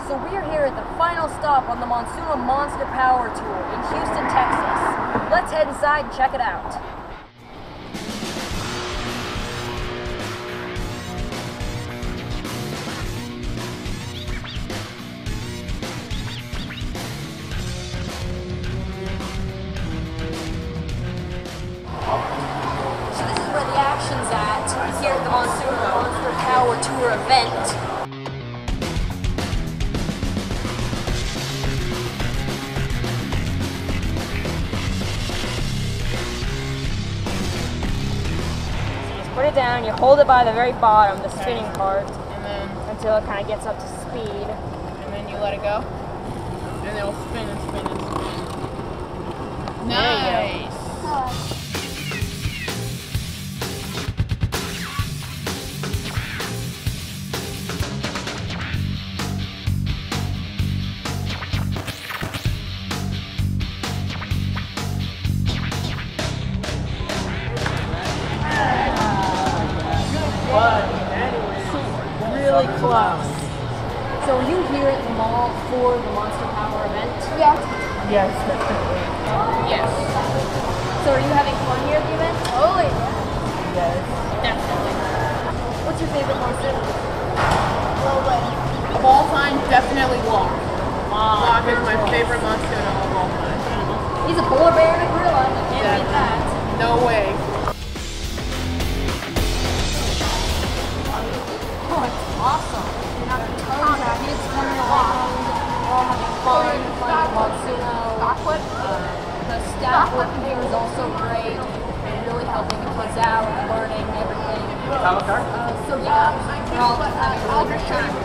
So we are here at the final stop on the Monsuno Monster Power Tour in Houston, Texas. Let's head inside and check it out. So this is where the action's at here at the Monsuno Monster Power Tour event. Put it down, you hold it by the very bottom, the spinning part, and then until it kind of gets up to speed. And then you let it go, and it'll spin and spin and spin. Nice. Really close. So are you here at the mall for the Monster Power event? Yeah. Yes, definitely. Yes. So are you having fun here at the event? Totally. Yes. Definitely. What's your favorite Monsuno? Of all time, definitely Locke. Locke is my favorite Monsuno of all time. He's a polar bear and a gorilla. You can't beat that. No way. Oh, it's awesome. You have the kids coming along. We're all having fun playing Monsuno. The staff work here is also great. They're really helping the kids out, learning everything. So yeah, we're all just having a really good time.